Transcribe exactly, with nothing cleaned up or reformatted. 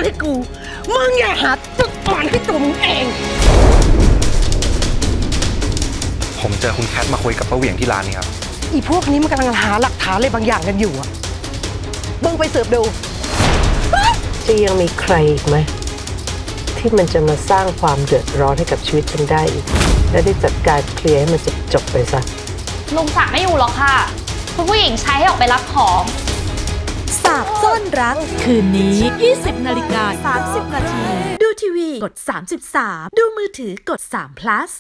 ให้กูมึงอย่าหาจุดอ่อนให้ตัวมึงเองผมเจอคุณแคทมาคุยกับป้าเหวี่ยงที่ร้านนี้ครับอีพวกนี้มันกำลังหาหลักฐานอะไรบางอย่างกันอยู่อะมึงไปสืบดูจะยังมีใครอีกไหมที่มันจะมาสร้างความเดือดร้อนให้กับชีวิตฉันได้อีกและได้จัดการเคลียร์ให้มันจบจบไปซะลุงศักดิ์ไม่อยู่หรอกค่ะคุณผู้หญิงใช้ให้ออกไปรับของสาบซ่อนรักคืนนี้ ยี่สิบนาฬิกาสามสิบนาทีดูทีวีกดสามสิบสามดูมือถือกดสาม plus